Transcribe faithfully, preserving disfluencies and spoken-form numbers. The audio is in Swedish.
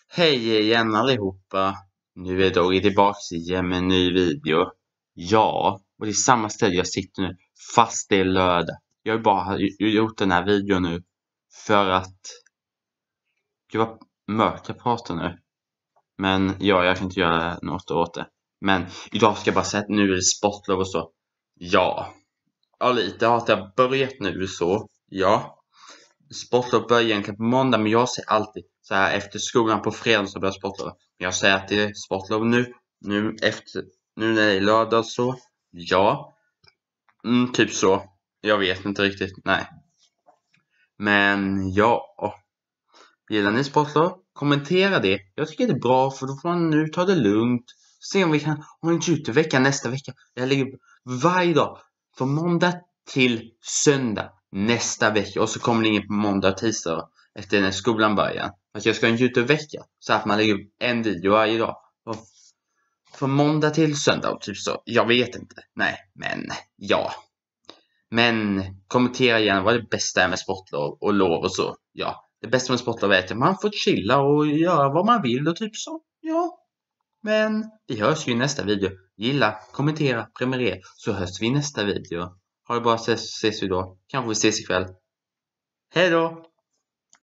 Hej igen allihopa! Nu är Doggy tillbaks igen med en ny video. Ja, och det är samma ställe jag sitter nu, fast det är lördag. Jag har bara gjort den här videon nu för att det var mörkt jag pratar nu. Men ja, jag kan inte göra något åt det. Men idag ska jag bara säga att nu är det sportlov och så. Ja, ja lite har det börjat nu så. Ja, sportlov börjar egentligen på måndag, men jag säger alltid så här efter skolan på fredag så börjar sportlov. Men jag säger att det är sportlov nu, nu efter, nu när det är lördag så, ja, mm, typ så. Jag vet inte riktigt, nej. Men ja, gillar ni sportlov? Kommentera det. Jag tycker det är bra för då får man nu ta det lugnt. Se om vi kan ha en jutevecka nästa vecka. Jag lägger varje dag från måndag till söndag nästa vecka. Och så kommer det ingen på måndag och tisdag efter när skolan börjar. Att jag ska ha en jutevecka. Så att man lägger en video varje dag. Och från måndag till söndag och typ så. Jag vet inte. Nej, men ja. Men kommentera gärna vad det bästa är med sportlov och lov och så. Ja. Det bästa med sportlov är att man får chilla och göra vad man vill och typ så. Ja. Men vi hörs ju i nästa video. Gilla, kommentera, prenumerera så hörs vi i nästa video. Ha det bra, ses, ses vi då. Kanske vi ses ikväll. Hej då!